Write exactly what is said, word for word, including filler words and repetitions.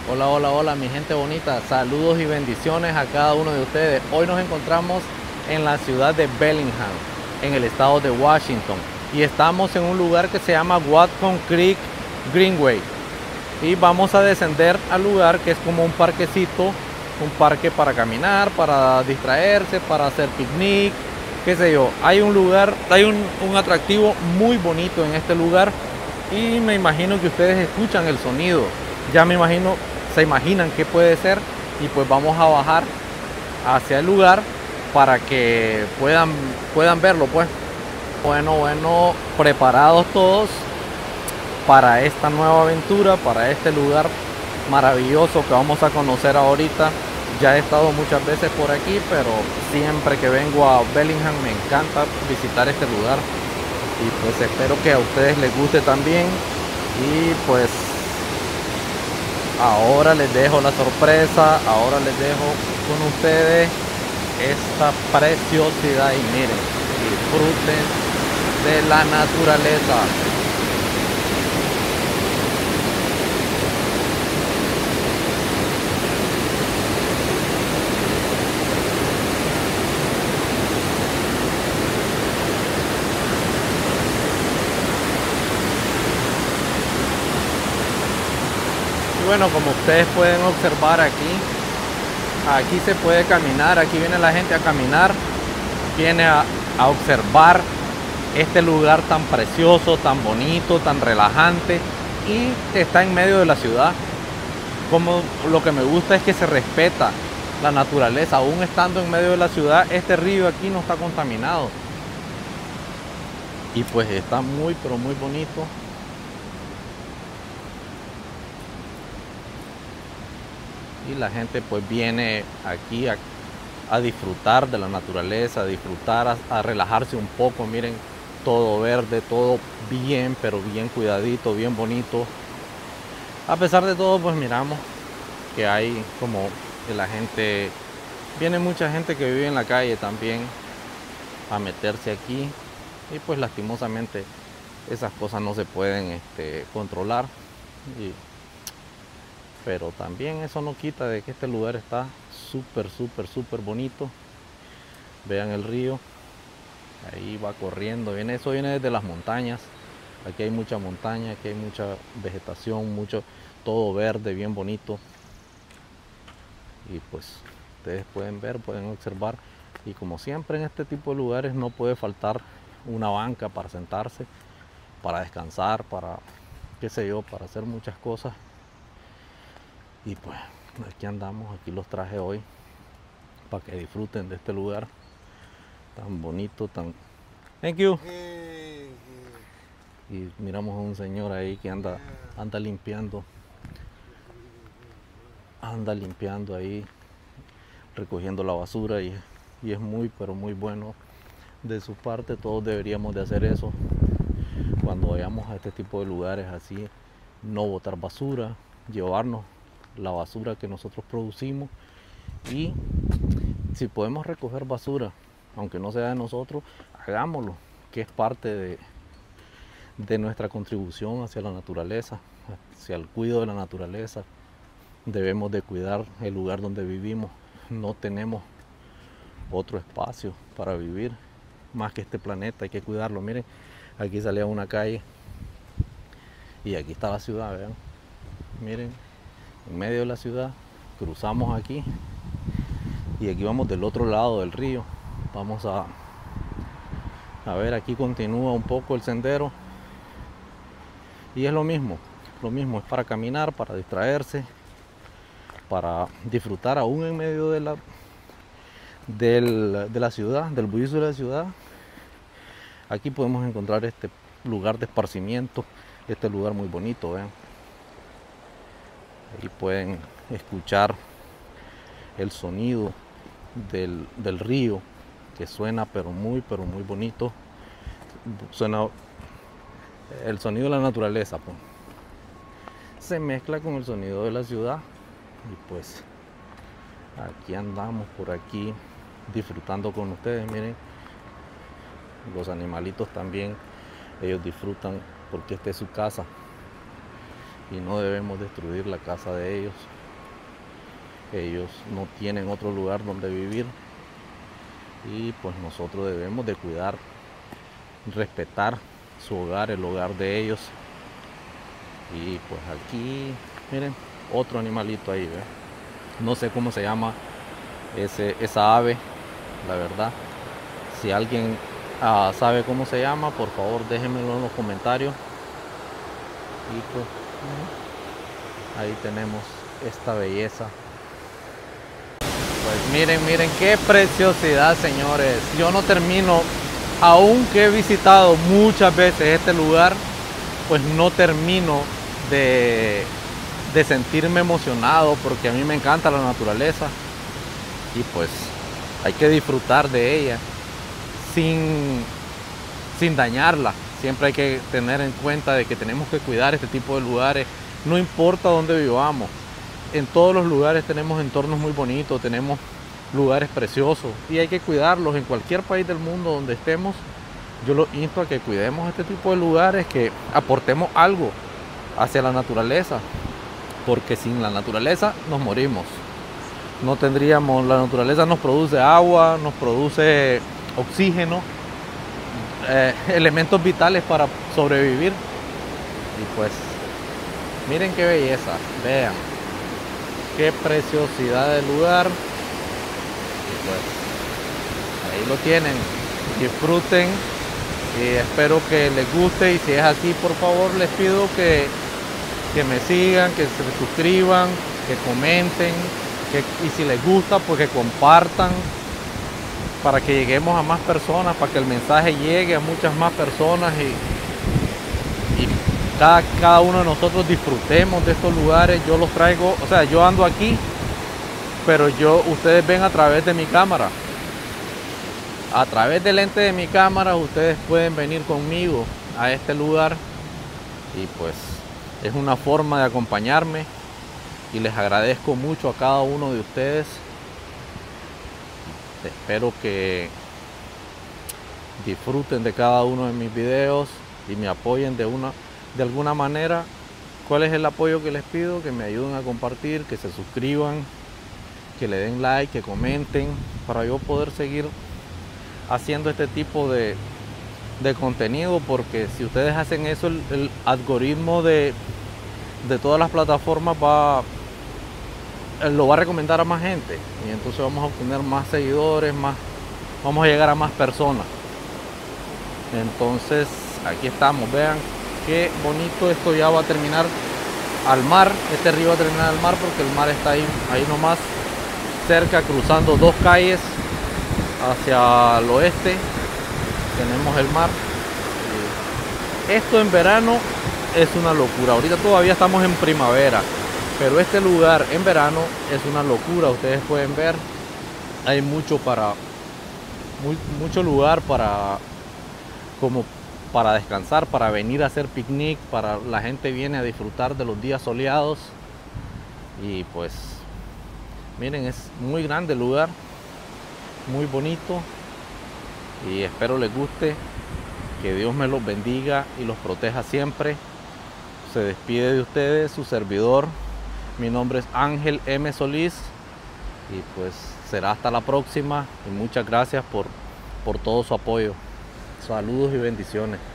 Hola, hola, hola, mi gente bonita. Saludos y bendiciones a cada uno de ustedes. Hoy nos encontramos en la ciudad de Bellingham, en el estado de Washington. Y estamos en un lugar que se llama Watcom Creek Greenway. Y vamos a descender al lugar que es como un parquecito, un parque para caminar, para distraerse, para hacer picnic, qué sé yo. Hay un lugar, hay un, un atractivo muy bonito en este lugar. Y me imagino que ustedes escuchan el sonido. Ya me imagino, se imaginan qué puede ser, y pues vamos a bajar hacia el lugar para que puedan, puedan verlo pues. Bueno, bueno, preparados todos para esta nueva aventura, para este lugar maravilloso que vamos a conocer ahorita. Ya he estado muchas veces por aquí, pero siempre que vengo a Bellingham me encanta visitar este lugar. Y pues espero que a ustedes les guste también. Y pues ahora les dejo la sorpresa, ahora les dejo con ustedes esta preciosidad y miren, disfruten de la naturaleza. Y bueno, como ustedes pueden observar aquí, aquí se puede caminar, aquí viene la gente a caminar, viene a, a observar este lugar tan precioso, tan bonito, tan relajante, y está en medio de la ciudad. Como lo que me gusta es que se respeta la naturaleza, aún estando en medio de la ciudad. Este río aquí no está contaminado y pues está muy pero muy bonito. Y la gente pues viene aquí a, a disfrutar de la naturaleza, a disfrutar, a, a relajarse un poco. Miren, todo verde, todo bien, pero bien cuidadito, bien bonito. A pesar de todo, pues miramos que hay como que la gente, viene mucha gente que vive en la calle también a meterse aquí, y pues lastimosamente esas cosas no se pueden este, controlar. Y, pero también eso no quita de que este lugar está súper, súper, súper bonito. Vean el río, ahí va corriendo, viene, eso viene desde las montañas. Aquí hay mucha montaña, aquí hay mucha vegetación, mucho, todo verde, bien bonito. Y pues ustedes pueden ver, pueden observar. Y como siempre en este tipo de lugares no puede faltar una banca para sentarse, para descansar, para, qué sé yo, para hacer muchas cosas. Y pues aquí andamos, aquí los traje hoy para que disfruten de este lugar tan bonito, tan... Thank you. Y miramos a un señor ahí que anda, anda limpiando, anda limpiando ahí, recogiendo la basura, y, y es muy pero muy bueno de su parte. Todos deberíamos de hacer eso cuando vayamos a este tipo de lugares así, no botar basura, llevarnos la basura que nosotros producimos. Y si podemos recoger basura, aunque no sea de nosotros, hagámoslo, que es parte de, de nuestra contribución hacia la naturaleza, hacia el cuidado de la naturaleza. Debemos de cuidar el lugar donde vivimos. No tenemos otro espacio para vivir más que este planeta, hay que cuidarlo. Miren, aquí salía una calle y aquí está la ciudad, vean. Miren, en medio de la ciudad, cruzamos aquí y aquí vamos del otro lado del río. Vamos a, a ver, aquí continúa un poco el sendero y es lo mismo, lo mismo, es para caminar, para distraerse, para disfrutar aún en medio de la, del, de la ciudad, del bullicio de la ciudad. Aquí podemos encontrar este lugar de esparcimiento, este lugar muy bonito, vean. Ahí pueden escuchar el sonido del, del río, que suena pero muy pero muy bonito. Suena el sonido de la naturaleza, pues se mezcla con el sonido de la ciudad. Y pues aquí andamos por aquí disfrutando con ustedes. Miren, los animalitos también, ellos disfrutan porque esta es su casa. y no debemos destruir la casa de ellos. Ellos no tienen otro lugar donde vivir y pues nosotros debemos de cuidar, respetar su hogar, el hogar de ellos. Y pues aquí, miren, otro animalito ahí, ¿ve? No sé cómo se llama ese, esa ave, la verdad. Si alguien uh, sabe cómo se llama, por favor déjenmelo en los comentarios. Y pues ahí tenemos esta belleza. Pues miren, miren qué preciosidad, señores. Yo no termino, aunque he visitado muchas veces este lugar, pues no termino de, de sentirme emocionado, porque a mí me encanta la naturaleza y pues hay que disfrutar de ella sin, sin dañarla. Siempre hay que tener en cuenta de que tenemos que cuidar este tipo de lugares, no importa dónde vivamos. En todos los lugares tenemos entornos muy bonitos, tenemos lugares preciosos y hay que cuidarlos en cualquier país del mundo donde estemos. Yo los insto a que cuidemos este tipo de lugares, que aportemos algo hacia la naturaleza, porque sin la naturaleza nos morimos. No tendríamos, la naturaleza nos produce agua, nos produce oxígeno, eh, elementos vitales para sobrevivir. Y pues miren qué belleza, vean qué preciosidad del lugar. Y pues ahí lo tienen, disfruten y espero que les guste. Y si es así, por favor les pido que, que me sigan, que se suscriban, que comenten, que, y si les gusta pues que compartan, para que lleguemos a más personas, para que el mensaje llegue a muchas más personas y, y cada, cada uno de nosotros disfrutemos de estos lugares. Yo los traigo, o sea, yo ando aquí, pero yo, ustedes ven a través de mi cámara. A través del lente de mi cámara ustedes pueden venir conmigo a este lugar y pues es una forma de acompañarme y les agradezco mucho a cada uno de ustedes. Espero que disfruten de cada uno de mis videos y me apoyen de una de alguna manera. ¿Cuál es el apoyo que les pido? Que me ayuden a compartir, que se suscriban, que le den like, que comenten, para yo poder seguir haciendo este tipo de, de contenido, porque si ustedes hacen eso, el, el algoritmo de, de todas las plataformas va, lo va a recomendar a más gente y entonces vamos a obtener más seguidores, más, vamos a llegar a más personas. Entonces aquí estamos, vean qué bonito. Esto ya va a terminar al mar, este río va a terminar al mar porque el mar está ahí, ahí nomás cerca, cruzando dos calles hacia el oeste tenemos el mar. Esto en verano es una locura. Ahorita todavía estamos en primavera, pero este lugar en verano es una locura. Ustedes pueden ver, hay mucho para muy, mucho lugar para como para descansar, para venir a hacer picnic, para la gente viene a disfrutar de los días soleados. Y pues miren, es muy grande el lugar, muy bonito y espero les guste. Que Dios me los bendiga y los proteja siempre. Se despide de ustedes su servidor. Mi nombre es Ángel M. Solís y pues será hasta la próxima y muchas gracias por, por todo su apoyo. Saludos y bendiciones.